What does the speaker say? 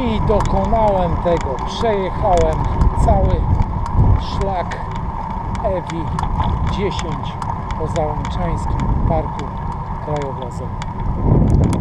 I dokonałem tego. Przejechałem cały szlak Ewi 10 po Załęczańskim Parku Krajobrazowym.